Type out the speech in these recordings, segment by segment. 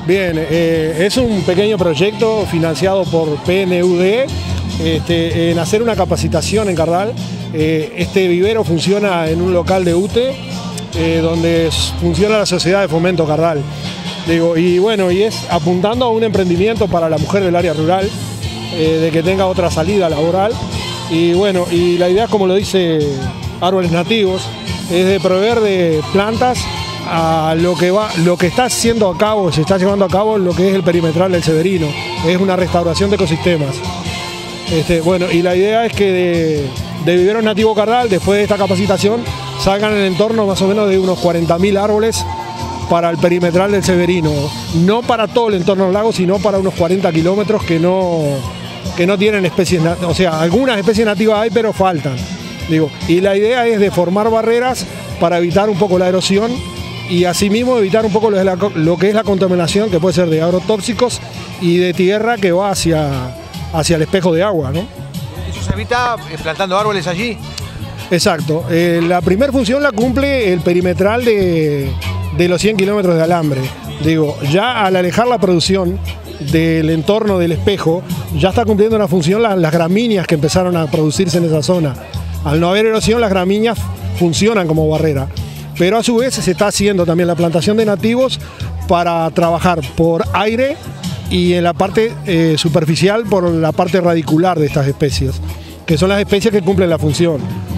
Bien, es un pequeño proyecto financiado por PNUD en hacer una capacitación en Cardal. Este vivero funciona en un local de UTE, donde funciona la Sociedad de Fomento Cardal. Y bueno, y es apuntando a un emprendimiento para la mujer del área rural, de que tenga otra salida laboral. Y bueno, y la idea, como lo dice Árboles Nativos, es de proveer de plantas a lo que está haciendo a cabo, se está llevando a cabo lo que es el perimetral del Severino. Es una restauración de ecosistemas. Bueno, y la idea es que de Viveros Nativo Cardal, después de esta capacitación, salgan en el entorno más o menos de unos 40.000 árboles para el perimetral del Severino. No para todo el entorno del lago, sino para unos 40 kilómetros que no tienen especies, o sea, algunas especies nativas hay, pero faltan. Y la idea es de formar barreras para evitar un poco la erosión y asimismo evitar un poco lo que es la contaminación, que puede ser de agrotóxicos y de tierra que va hacia el espejo de agua, ¿no? ¿Eso se evita plantando árboles allí? Exacto. La primera función la cumple el perimetral de los 100 kilómetros de alambre. Ya al alejar la producción del entorno del espejo, ya está cumpliendo una función las gramíneas que empezaron a producirse en esa zona. Al no haber erosión, las gramíneas funcionan como barrera. Pero a su vez se está haciendo también la plantación de nativos para trabajar por aire y en la parte superficial por la parte radicular de estas especies, que son las especies que cumplen la función.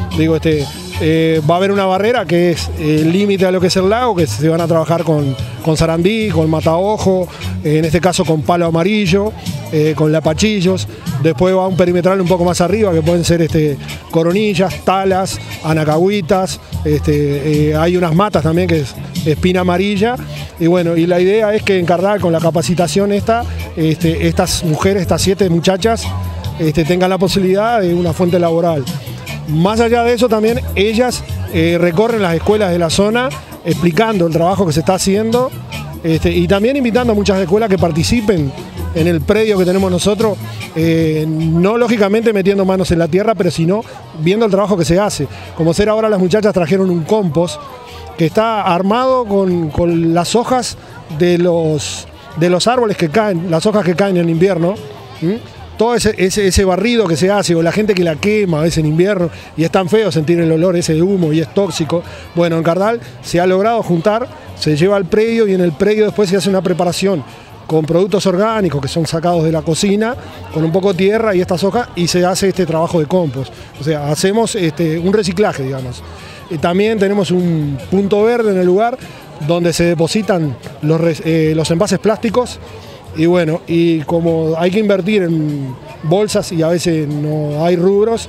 Va a haber una barrera que es el límite a lo que es el lago, que se van a trabajar con sarandí, con mataojo, en este caso con palo amarillo, con lapachillos. Después va un perimetral un poco más arriba, que pueden ser coronillas, talas, anacahuitas, hay unas matas también que es espina amarilla. Y bueno, y la idea es que en Cardal, con la capacitación estas mujeres, estas 7 muchachas, tengan la posibilidad de una fuente laboral. Más allá de eso, también ellas recorren las escuelas de la zona explicando el trabajo que se está haciendo y también invitando a muchas escuelas que participen en el predio que tenemos nosotros, no lógicamente metiendo manos en la tierra, pero sino viendo el trabajo que se hace. Como ser ahora, las muchachas trajeron un compost que está armado con las hojas de los árboles que caen, las hojas que caen en invierno. Todo ese barrido que se hace, o la gente que la quema a veces en invierno, y es tan feo sentir el olor ese de humo y es tóxico. Bueno, en Cardal se ha logrado juntar, se lleva al predio y en el predio después se hace una preparación con productos orgánicos que son sacados de la cocina, con un poco de tierra y estas hojas, y se hace este trabajo de compost. O sea, hacemos un reciclaje, digamos. También tenemos un punto verde en el lugar donde se depositan los envases plásticos. Y bueno, y como hay que invertir en bolsas y a veces no hay rubros,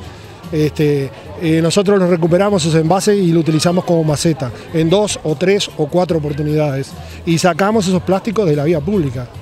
nosotros los recuperamos esos envases y lo utilizamos como maceta en 2 o 3 o 4 oportunidades. Y sacamos esos plásticos de la vía pública.